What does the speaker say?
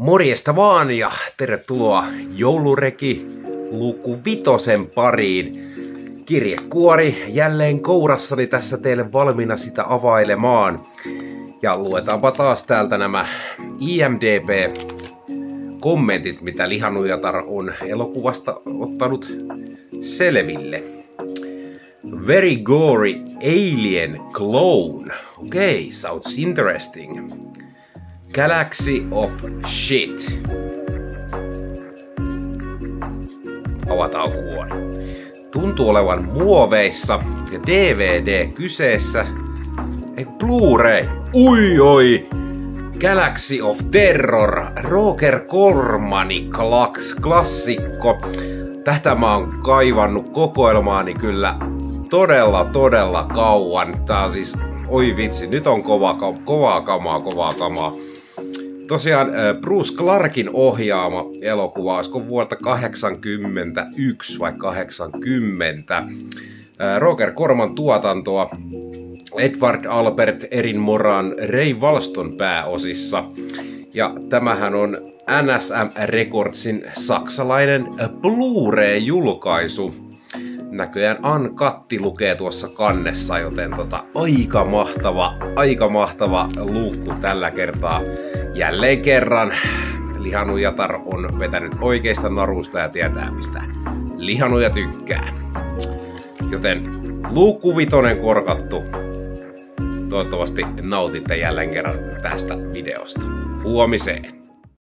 Morjesta vaan ja tervetuloa Joulureki luku 5 pariin. Kirjekuori jälleen kourassani tässä teille valmiina sitä availemaan. Ja luetaanpa taas täältä nämä IMDb-kommentit, mitä Lihanujatar on elokuvasta ottanut selville. Very gory alien clone. Okay, sounds interesting. Galaxy of Shit. Avataan kuori. Tuntuu olevan muoveissa ja DVD kyseessä. Ei Blu-ray. Oi! Galaxy of Terror. Roger Cormanin klassikko. Tätä mä oon kaivannut kokoelmaani kyllä todella kauan. Tää on siis, oi vitsi, nyt on kovaa kamaa. Tosiaan Bruce Clarkin ohjaama elokuva, olisiko vuodelta 81 vai 80. Roger Corman tuotantoa, Edward Albert, Erin Moran, Ray Walston pääosissa. Ja tämähän on NSM Recordsin saksalainen Blu-ray-julkaisu. Näköjään Uncatti lukee tuossa kannessa, joten aika mahtava luukku tällä kertaa. Jälleen kerran Lihanujatar on vetänyt oikeista naruista ja tietää mistä lihanuja tykkää. Joten luukku 5 korkattu. Toivottavasti nautitte jälleen kerran tästä videosta. Huomiseen!